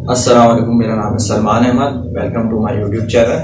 अस्सलाम वालेकुम, मेरा नाम है Salman Ahmed. Welcome to my YouTube channel.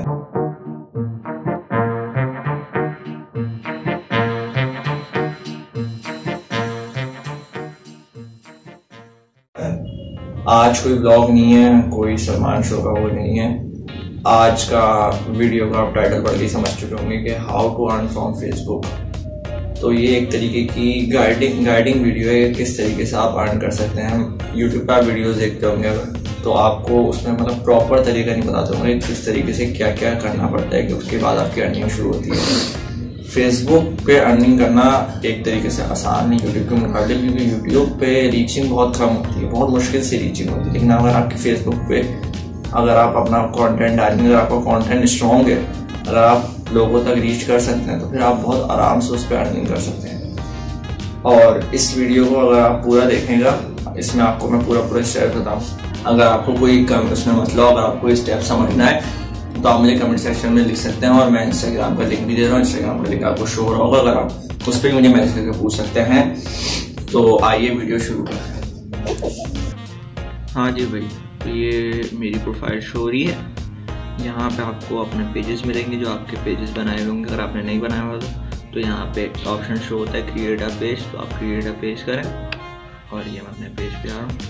आज कोई ब्लॉग नहीं है, कोई सलमान शो का वो नहीं है। आज का वीडियो का आप टाइटल पढ़ के समझ चुके होंगे कि how to earn from Facebook. तो ये एक तरीके की गाइडिंग वीडियो है, किस तरीके से आप अर्न कर सकते हैं। यूट्यूब पर आप वीडियोस देखते होंगे तो आपको उसमें मतलब प्रॉपर तरीका नहीं बताते होंगे किस तरीके से क्या क्या करना पड़ता है कि उसके बाद आपकी अर्निंग शुरू होती है। फेसबुक पे अर्निंग करना एक तरीके से आसान नहीं यूट्यूब के मुकाबले, क्योंकि यूट्यूब पे रीचिंग बहुत कम होती है, बहुत मुश्किल से रीचिंग होती है। लेकिन अगर आपकी फेसबुक पे अगर आप अपना कंटेंट डालेंगे, अगर आपका कंटेंट स्ट्रॉन्ग है, अगर आप लोगों तक रीच कर सकते हैं तो फिर आप बहुत आराम से उस पर अर्निंग कर सकते हैं। और इस वीडियो को अगर आप पूरा देखेंगे, इसमें आपको मैं पूरा स्टेप बताऊँ। अगर आपको कोई उसमें मतलब अगर आपको स्टेप समझना है तो आप मुझे कमेंट सेक्शन में लिख सकते हैं, और मैं इंस्टाग्राम का लिंक भी दे रहा हूँ। इंस्टाग्राम का लिंक आपको शो हो रहा होगा, अगर आप उस पर मुझे मैसेज करके पूछ सकते हैं। तो आइए वीडियो शुरू करें। हाँ जी भाई, तो ये मेरी प्रोफाइल शो हो रही है। यहाँ पे आपको अपने पेजेस मिलेंगे, जो आपके पेजेस बनाए हुए होंगे। अगर आपने नहीं बनाया हुआ तो यहाँ पे ऑप्शन शो होता है क्रिएट अ पेज, तो आप क्रिएट अ पेज करें। और ये मैं अपने पेज पे आ रहा हूँ।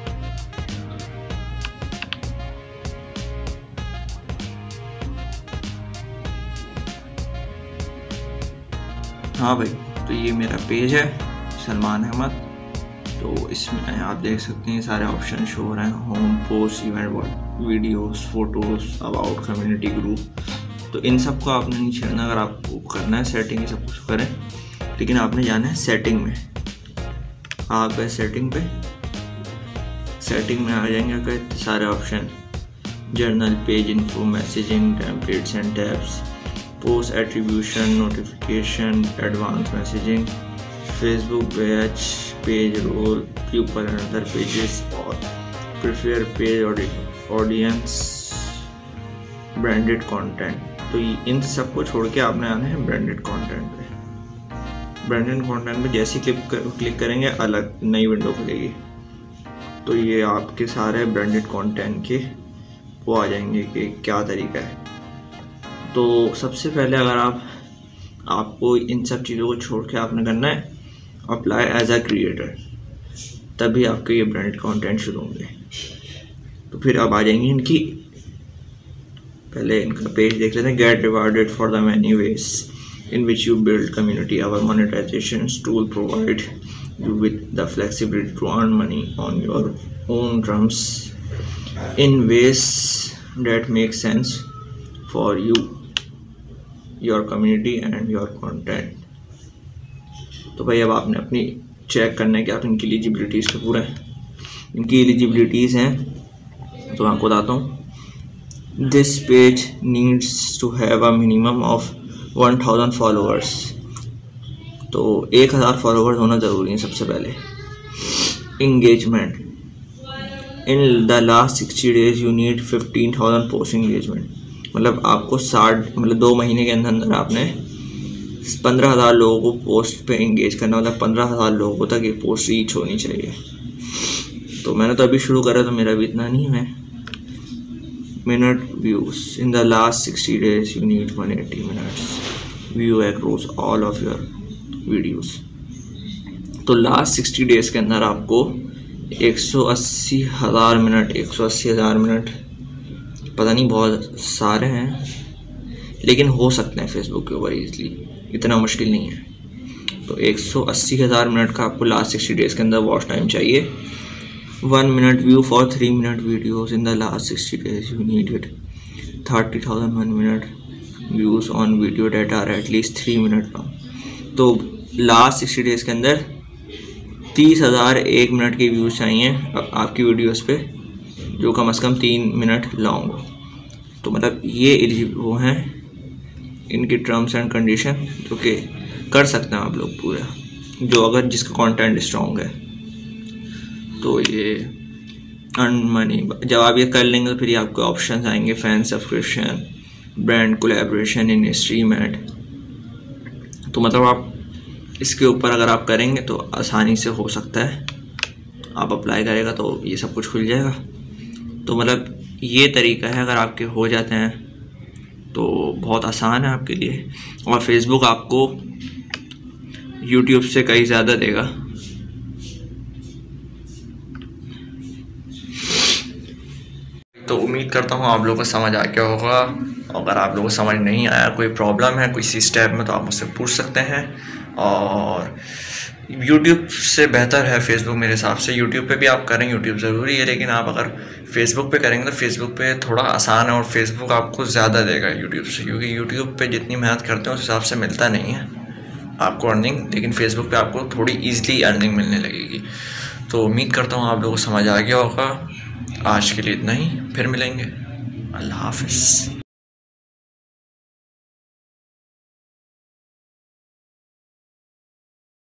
हाँ भाई, तो ये मेरा पेज है सलमान अहमद। तो इसमें आप देख सकते हैं सारे ऑप्शन शो हो रहे हैं, home, post, event, videos, photos, about, community group. तो इन सब को आपने नहीं छेड़ना। अगर आपको करना है सेटिंग, ये सब कुछ करें, लेकिन आपने जाना है सेटिंग में। आप गए सेटिंग पे, सेटिंग में आ जाएंगे आपके सारे option, journal, page info, messaging, templates and tabs, post attribution, notification, advance messaging, Facebook batch, page role, people and other pages, और preferred page audience, branded content. तो इन सब को छोड़ के आपने आना है ब्रांडेड कंटेंट पे। ब्रांडेड कंटेंट पे जैसे क्लिक करेंगे अलग नई विंडो खुलेगी। तो ये आपके सारे ब्रांडेड कंटेंट के वो आ जाएंगे कि क्या तरीका है। तो सबसे पहले अगर आपको इन सब चीज़ों को छोड़ के आपने करना है अप्लाई एज अ क्रिएटर, तभी आपके ये ब्रांडेड कंटेंट शुरू होंगे। तो फिर आप आ जाएंगे इनकी, पहले इनका पेज देख लेते हैं। Get rewarded for the many ways in which you build community, our monetization tool provide you with the flexibility to earn money on your own terms in ways that make sense for you, your community and your content। तो भाई अब आपने अपनी check करना है कि आप इनकी एलिजिबिलिटीज़ पे पूरे हैं। इनकी एलिजिबिलिटीज़ हैं तो मैं आपको बताता हूँ। This page needs to have a minimum of 1000 followers. तो 1000 फॉलोअर्स होना ज़रूरी है सबसे पहले। Engagement, in the last 60 days you need 15,000 post engagement. मतलब आपको 2 महीने के अंदर आपने 15,000 लोगों को पोस्ट पे इंगेज करना, मतलब 15,000 लोगों तक ये पोस्ट रीच होनी चाहिए। तो मैंने तो अभी शुरू करा तो मेरा भी इतना नहीं है। Minute views, in the last 60 days you need 180 minutes view across all of your videos. तो लास्ट 60 डेज के अंदर आपको 180,000 मिनट, 180,000 मिनट पता नहीं बहुत सारे हैं, लेकिन हो सकते हैं फेसबुक के ऊपर ईजिली, इतना मुश्किल नहीं है। तो 180,000 मिनट का आपको लास्ट 60 डेज के अंदर वॉच टाइम चाहिए। 1 minute view for 3 minute videos in the last 60 days you need it 30,000 1 minute views on video that are at least 3 minute long. तो लास्ट 60 डेज़ के अंदर 30,000 1 मिनट के व्यूज़ चाहिए आपकी वीडियोस पे, जो कम से कम 3 मिनट लॉन्ग हो। तो मतलब ये वो हैं इनकी टर्म्स एंड कंडीशन, जो कि कर सकते हैं आप लोग पूरा, जो अगर जिसका कंटेंट स्ट्रॉन्ग है। तो ये अर्न मनी, जब आप ये कर लेंगे तो फिर आपके ऑप्शन आएंगे, fan subscription, brand collaboration in stream ad. तो मतलब आप इसके ऊपर अगर आप करेंगे तो आसानी से हो सकता है, आप अप्लाई करेगा तो ये सब कुछ खुल जाएगा। तो मतलब ये तरीका है, अगर आपके हो जाते हैं तो बहुत आसान है आपके लिए। और फेसबुक आपको यूट्यूब से कहीं ज़्यादा देगा। तो उम्मीद करता हूँ आप लोगों को समझ आ गया होगा। अगर आप लोगों को समझ नहीं आया, कोई प्रॉब्लम है किसी स्टेप में, तो आप मुझसे पूछ सकते हैं। और यूट्यूब से बेहतर है फेसबुक मेरे हिसाब से। यूट्यूब पे भी आप करें, यूट्यूब ज़रूरी है, लेकिन आप अगर फेसबुक पे करेंगे तो फेसबुक पे थोड़ा आसान है और फेसबुक आपको ज़्यादा देगा यूट्यूब से, क्योंकि यूट्यूब पे जितनी मेहनत करते हैं उस हिसाब से मिलता नहीं है आपको अर्निंग, लेकिन फेसबुक पे आपको थोड़ी ईजिली अर्निंग मिलने लगेगी। तो उम्मीद करता हूँ आप लोगों को समझ आ गया होगा। आज के लिए इतना ही, फिर मिलेंगे। अल्लाह हाफ़िज़।